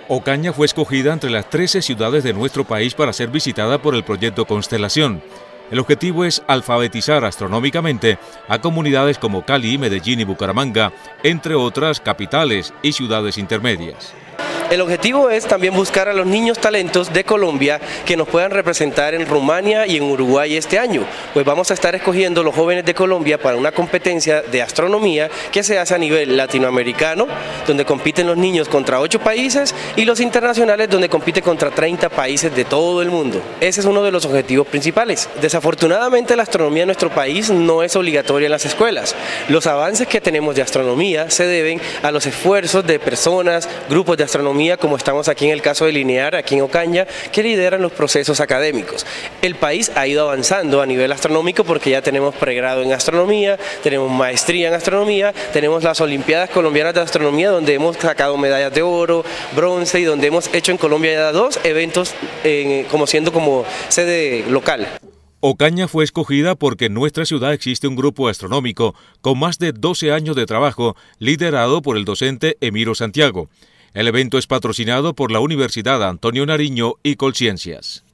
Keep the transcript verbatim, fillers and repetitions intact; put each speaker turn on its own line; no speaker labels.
Ocaña fue escogida entre las trece ciudades de nuestro país para ser visitada por el proyecto Constelación. El objetivo es alfabetizar astronómicamente a comunidades como Cali, Medellín y Bucaramanga, entre otras capitales y ciudades intermedias.
El objetivo es también buscar a los niños talentos de Colombia que nos puedan representar en Rumania y en Uruguay este año, pues vamos a estar escogiendo los jóvenes de Colombia para una competencia de astronomía que se hace a nivel latinoamericano, donde compiten los niños contra ocho países, y los internacionales, donde compite contra treinta países de todo el mundo. Ese es uno de los objetivos principales. Desafortunadamente, la astronomía en nuestro país no es obligatoria en las escuelas. Los avances que tenemos de astronomía se deben a los esfuerzos de personas, grupos de astronomía, como estamos aquí en el caso de Linear, aquí en Ocaña, que lideran los procesos académicos. El país ha ido avanzando a nivel astronómico porque ya tenemos pregrado en astronomía, tenemos maestría en astronomía, tenemos las Olimpiadas Colombianas de Astronomía, donde hemos sacado medallas de oro, bronce, y donde hemos hecho en Colombia ya dos eventos eh, como siendo como sede local.
Ocaña fue escogida porque en nuestra ciudad existe un grupo astronómico con más de doce años de trabajo, liderado por el docente Emiro Santiago. El evento es patrocinado por la Universidad Antonio Nariño y Colciencias.